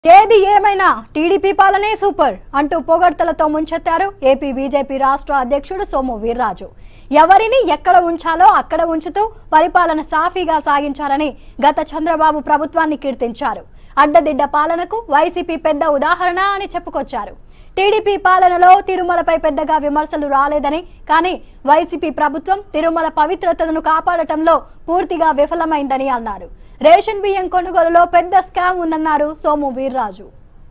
ఏది ఏమైనా TDP పాలనే super అంటూ పొగడ్తలతో ముంచెత్తారు ఏపీ బీజేపీ రాష్ట్ర అధ్యక్షుడు సోము వీర్రాజు. ఎవరిని ఎక్కడ ఉంచాలో అక్కడ ఉంచుతూ పరిపాలన సాఫీగా సాగించారని గత చంద్రబాబు ప్రభుత్వాన్ని కీర్తించారు. అడ్డదిడ్డ పాలనకు వైసీపీ పెద్ద ఉదాహరణ అని చెప్పుకొచ్చారు. టీడీపీ పాలనలో తిరుమలపై పెద్దగా విమర్శలు రాలేదని, కానీ వైసీపీ ప్రభుత్వం తిరుమల పవిత్రతను కాపాడటంలో పూర్తిగా విఫలమైందని అన్నారు. రేషన్ బియ్యం కొనుగోలులో పెద్ద స్కామ్ ఉందన్నారు సోము వీర్రాజు.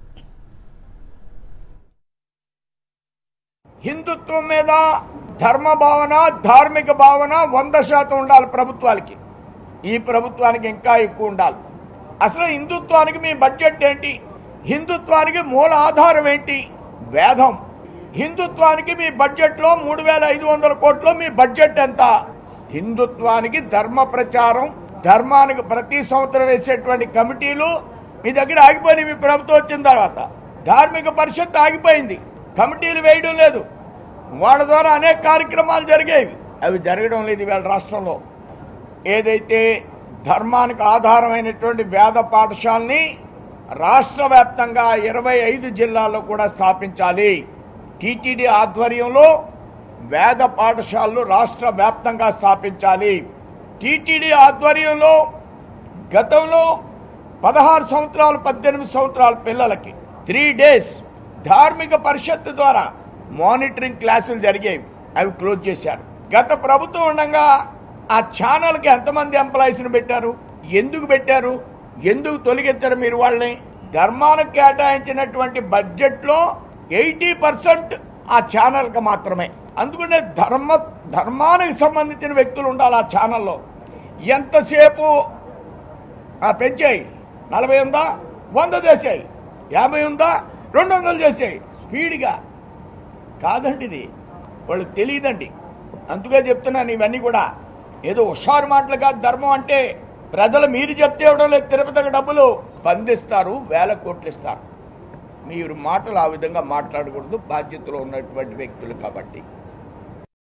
హిందుత్వం మీద ధర్మ భావన, ధార్మిక భావన 100% ఉండాలి ప్రభుత్వానికి. ఈ ప్రభుత్వానికి ఇంకా ఎక్కువ ఉండాలి. అసలు హిందుత్వానికి మీ బడ్జెట్ ఏంటి? హిందుత్వానికి మూల ఆధారం ఏంటి? వేదం. హిందుత్వానికి మీ బడ్జెట్లో 3500 కోట్లు మీ బడ్జెట్ ఎంత? హిందుత్వానికి ధర్మ ప్రచారం, ధర్మానికి ప్రతి సంవత్సరం వేసేటువంటి కమిటీలు మీ దగ్గర ఆగిపోయినాయి. మీ ప్రభుత్వం వచ్చిన తర్వాత ధార్మిక పరిషత్ ఆగిపోయింది, కమిటీలు వేయడం లేదు. వాళ్ళ ద్వారా అనేక కార్యక్రమాలు జరిగేవి, అవి జరగడం లేదు ఇవాళ రాష్ట్రంలో. ఏదైతే ధర్మానికి ఆధారమైనటువంటి వేద పాఠశాలని రాష్ట్ర వ్యాప్తంగా 25 జిల్లాల్లో కూడా స్థాపించాలి. టీటీడీ ఆధ్వర్యంలో వేద పాఠశాలలు రాష్ట్ర వ్యాప్తంగా స్థాపించాలి. టీటీడీ ఆధ్వర్యంలో గతంలో 16 సంవత్సరాలు 18 సంవత్సరాల పిల్లలకి 3 డేస్ ధార్మిక పరిషత్ ద్వారా మానిటరింగ్ క్లాసులు జరిగేవి, అవి క్లోజ్ చేశారు. గత ప్రభుత్వం ఉండగా ఆ ఛానల్కి ఎంతమంది ఎంప్లాయీస్ని పెట్టారు? ఎందుకు పెట్టారు? ఎందుకు తొలగించారు మీరు వాళ్ళని? ధర్మానికి కేటాయించినటువంటి బడ్జెట్లో 80% ఆ ఛానల్కి మాత్రమే. అందుకనే ధర్మానికి సంబంధించిన వ్యక్తులు ఉండాలి ఆ ఛానల్లో. ఎంతసేపు పెంచాయి? 40 ఉందా? 100 చేసాయి. 50 ఉందా? 200 చేసాయి. స్పీడ్గా కాదండి, ఇది వాళ్ళకి తెలియదండి. అందుకే చెప్తున్నాను, ఇవన్నీ కూడా ఏదో హుషారు మాటలు కాదు. ధర్మం అంటే ప్రజలు మీరు చెప్తే ఇవ్వడం లేదు. తిరుపతికి డబ్బులు బంధిస్తారు, 1000 కోట్లు ఇస్తారు. మీరు మాటలు ఆ విధంగా మాట్లాడకూడదు, బాధ్యతలో ఉన్నటువంటి వ్యక్తులు కాబట్టి.